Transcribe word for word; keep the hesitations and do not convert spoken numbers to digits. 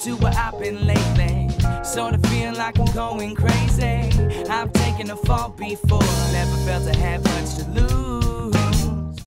to where I've been lately. Sort of feel like I'm going crazy. I've taken a fall before, never felt I had much to lose.